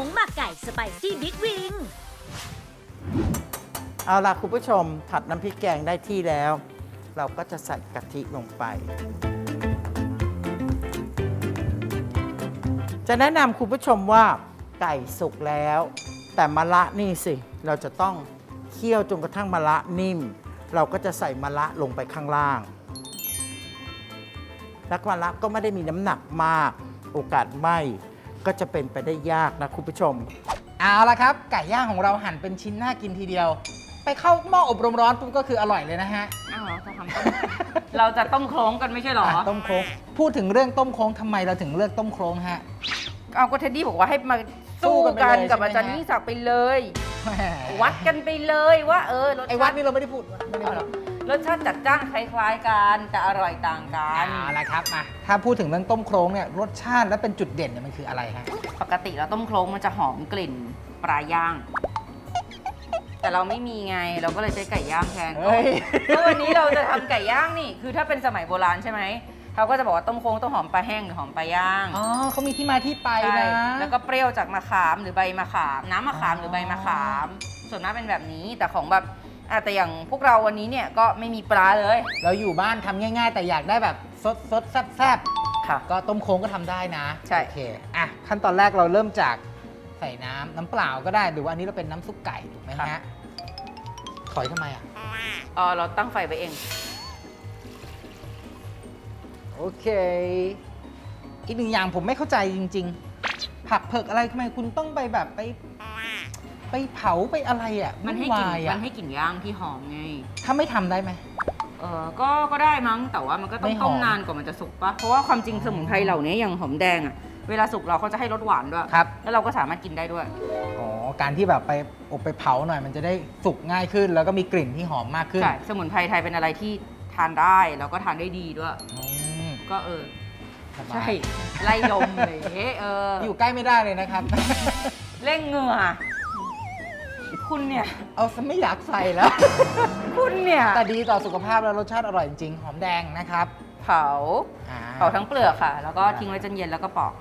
งหมักไก่สไปซี่บิ๊กวิงเอาล่ะคุณผู้ชมผัดน้ำพริกแกงได้ที่แล้วเราก็จะใส่กะทิลงไปจะแนะนำคุณผู้ชมว่าไก่สุกแล้วแต่มะระนี่สิเราจะต้องเคี่ยวจนกระทั่งมะระนิ่มเราก็จะใส่มะระลงไปข้างล่างและมะระก็ไม่ได้มีน้ำหนักมากโอกาสไหม้ก็จะเป็นไปได้ยากนะคุณผู้ชมเอาละครับไก่ย่างของเราหั่นเป็นชิ้นน่ากินทีเดียวไปเข้าหม้ออบรมร้อนปุ๊บก็คืออร่อยเลยนะฮะอ้าวเราจะทำเราจะต้มโครงกันไม่ใช่หรอต้มโครงพูดถึงเรื่องต้มโครงทำไมเราถึงเลือกต้มโครงฮะเอาก็เท็ดดี้บอกว่าให้มาสู้กันกับอาจารย์ยิ่งศักดิ์ไปเลยวัดกันไปเลยว่าไอ้วัดนี่เราไม่ได้พูดรสชาติจัดจ้านคล้ายๆกันแต่อร่อยต่างกันเอาละครับมาถ้าพูดถึงเรื่องต้มโครงเนี่ยรสชาติและเป็นจุดเด่นเนี่ยมันคืออะไรฮะปกติแล้วต้มโครงมันจะหอมกลิ่นปลาย่างแต่เราไม่มีไงเราก็เลยใช้ไก่ย่างแทนก็วันนี้เราจะทำไก่ย่างนี่คือถ้าเป็นสมัยโบราณใช่ไหมเขาก็จะบอกว่าต้มโครงต้องหอมปลาแห้งหรือหอมปลาย่างอ๋อเขามีที่มาที่ไปนะแล้วก็เปรี้ยวจากมะขามหรือใบมะขามน้ำมะขามหรือใบมะขามส่วนมากเป็นแบบนี้แต่ของแบบแต่อย่างพวกเราวันนี้เนี่ยก็ไม่มีปลาเลยเราอยู่บ้านทำง่ายๆแต่อยากได้แบบสดแซ่บๆค่ะก็ต้มโครงก็ทำได้นะใช่โอเคขั้นตอนแรกเราเริ่มจากใส่น้ำเปล่าก็ได้หรือว่าอันนี้เราเป็นน้ำซุปไก่ถูกไหมฮะถอยทำไมเราตั้งไฟไปเองโอเคอีกหนึ่งอย่างผมไม่เข้าใจจริงๆผักเผือกอะไรทำไมคุณต้องไปแบบไปเผาไปอะไรมันให้กลิ่นย่างที่หอมไงถ้าไม่ทำได้ไหมก็ได้มั้งแต่ว่ามันก็ต้องต้มนานกว่ามันจะสุกปะเพราะว่าความจริงสมุนไพรเหล่านี้อย่างหอมแดงเวลาสุกเราเขาจะให้รสหวานด้วยครับแล้วเราก็สามารถกินได้ด้วยการที่แบบไปอบไปเผาหน่อยมันจะได้สุกง่ายขึ้นแล้วก็มีกลิ่นที่หอมมากขึ้นใช่สมุนไพรไทยเป็นอะไรที่ทานได้แล้วก็ทานได้ดีด้วยก็ใช่ไล่ลมเลยอยู่ใกล้ไม่ได้เลยนะครับเร่งเหงื่อคุณเนี่ยเอาซะไม่อยากใส่แล้วคุณเนี่ยแต่ดีต่อสุขภาพแล้วรสชาติอร่อยจริงๆหอมแดงนะครับเผาทั้งเปลือกค่ะแล้วก็ทิ้งไว้จนเย็นแล้วก็ปอก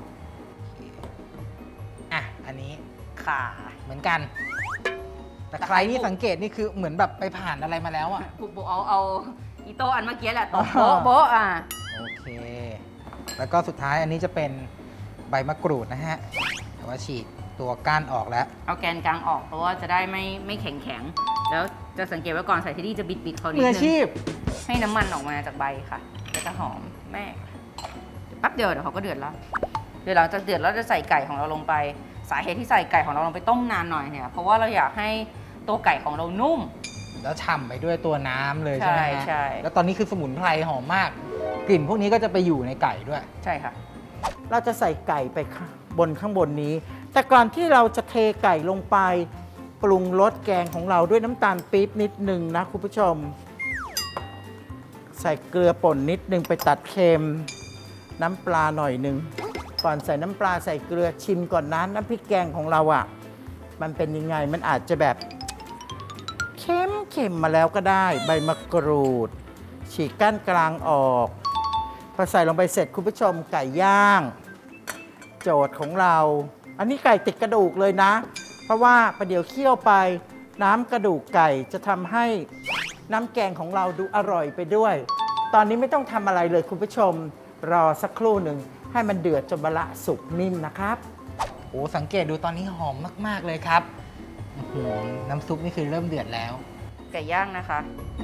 อันนี้ข่าเหมือนกันแต่ใครนี่สังเกตนี่คือเหมือนแบบไปผ่านอะไรมาแล้วผูกโบเอาอีโต้อันเมื่อกี้แหละตบโบ๊ะโอเคแล้วก็สุดท้ายอันนี้จะเป็นใบมะกรูดนะฮะแต่ว่าฉีกตัวก้านออกแล้วเอาแกนกลางออกเพราะว่าจะได้ไม่แข็งแล้วจะสังเกตว่าก่อนใส่ที่นี่จะบิดเขานิดนึงมืออาชีพให้น้ำมันออกมาจากใบค่ะจะหอมแม่แป๊บเดียวเดี๋ยวเขาก็เดือดแล้วเดี๋ยวหลังจากเดือดแล้วจะใส่ไก่ของเราลงไปสาเหตุที่ใส่ไก่ของเราลงไปต้มนานหน่อยเนี่ยเพราะว่าเราอยากให้ตัวไก่ของเรานุ่มแล้วฉ่ำไปด้วยตัวน้ำเลยใช่ไหมใช่แล้วตอนนี้คือสมุนไพรหอมมากกลิ่นพวกนี้ก็จะไปอยู่ในไก่ด้วยใช่ค่ะเราจะใส่ไก่ไปข้างบนนี้แต่ก่อนที่เราจะเทไก่ลงไปปรุงรสแกงของเราด้วยน้ำตาลปี๊บนิดนึงนะคุณผู้ชมใส่เกลือป่นนิดนึงไปตัดเค็มน้ำปลาหน่อยนึงก่อนใส่น้ำปลาใส่เกลือชิมก่อนนะน้ำพริกแกงของเรามันเป็นยังไงมันอาจจะแบบเค็มมาแล้วก็ได้ใบมะกรูดฉีกก้านกลางออกพอใส่ลงไปเสร็จคุณผู้ชมไก่ย่างโจทย์ของเราอันนี้ไก่ติดกระดูกเลยนะเพราะว่าประเดี๋ยวเคี่ยวไปน้ำกระดูกไก่จะทำให้น้ำแกงของเราดูอร่อยไปด้วยตอนนี้ไม่ต้องทำอะไรเลยคุณผู้ชมรอสักครู่หนึ่งให้มันเดือดจนมะระสุกนิ่มนะครับสังเกตดูตอนนี้หอมมากๆเลยครับน้ำซุปนี่คือเริ่มเดือดแล้วไก่ย่างนะคะ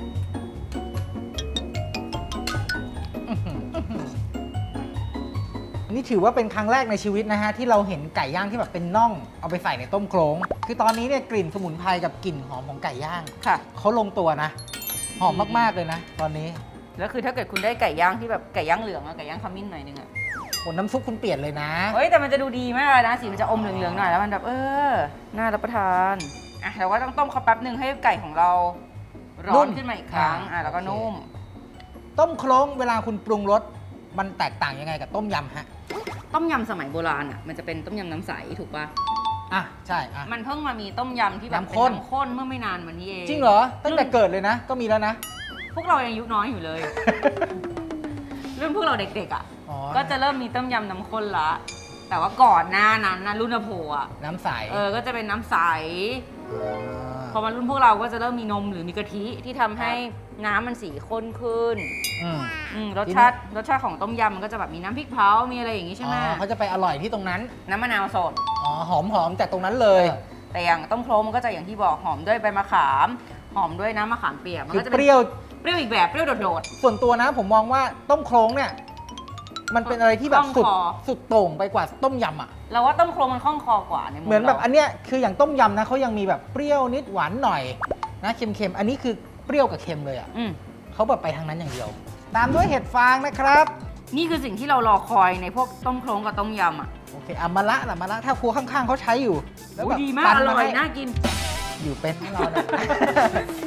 นี่ถือว่าเป็นครั้งแรกในชีวิตนะฮะที่เราเห็นไก่ย่างที่แบบเป็นน่องเอาไปใส่ในต้มโครงคือตอนนี้เนี่ยกลิ่นสมุนไพรกับกลิ่นหอมของไก่ย่างค่ะเขาลงตัวนะหอมมากๆเลยนะตอนนี้แล้วคือถ้าเกิดคุณได้ไก่ย่างที่แบบไก่ย่างเหลืองไก่ย่างขมิ้นหน่อยนึงน้ำซุปคุณเปลี่ยนเลยนะแต่มันจะดูดีมากเลยนะสีมันจะอมเหลืองๆหน่อยแล้วมันแบบน่ารับประทานเราก็ต้องต้มเขาแป๊บนึงให้ไก่ของเราร้อนขึ้นมาอีกครั้งแล้วก็นุ่มต้มโครงเวลาคุณปรุงรสมันแตกต่างยังไงกับต้มยำฮะต้มยำสมัยโบราณมันจะเป็นต้มยำน้ำใสถูกป่ะใช่มันเพิ่งมามีต้มยำที่แบบเป็นน้ำข้นเมื่อไม่นานมานี้เองจริงเหรอตั้งแต่เกิดเลยนะก็มีแล้วนะพวกเรายังอายุน้อยอยู่เลยรุ่นพวกเราเด็กๆก็จะเริ่มมีต้มยำน้ำข้นละแต่ว่าก่อนหน้านั้นนะรุ่นอโภอ่ะน้ำใสก็จะเป็นน้ำใสพอมารุ่นพวกเราก็จะเริ่มมีนมหรือมีกะทิที่ทำให้น้ำมันสีข้นขึ้นรสชาติของต้มยำมันก็จะแบบมีน้ำพริกเผา มีอะไรอย่างนี้ใช่ไหมเขาจะไปอร่อยที่ตรงนั้นน้ำมะนาวสดหอมจากตรงนั้นเลยแต่อย่างต้มโคลกมันก็จะอย่างที่บอกหอมด้วยใบมะขาม หอมด้วยน้ำมะขามเปียกมันคือก็จะเปรี้ยวอีกแบบเปรี้ยวโดดส่วนตัวนะผมมองว่าต้มโครงเนี่ยมันเป็นอะไรที่แบบคล่องคอสุดโต่งไปกว่าต้มยำอ่ะๆเราว่าต้มโคลกมันคล่องคอกว่าในมุมเหมือนแบบราอันเนี้ยคืออย่างต้มยำนะเขายังมีแบบเปรี้ยวนิดหวานหน่อยนะเค็มๆอันนี้คือเปรี้ยวกับเค็มเลยอ่ะเขาแบบไปทางนั้นอย่างเดียว ตามด้วยเห็ดฟางนะครับนี่คือสิ่งที่เรารอคอยในพวกต้มโคลกกับต้มยำอ่ะโอเคมะละถ้าครัวข้างๆเขาใช้อยู่แล้วแบบดีมากปั้นอร่อยให้น่ากินอยู่เป็นให้เรานะ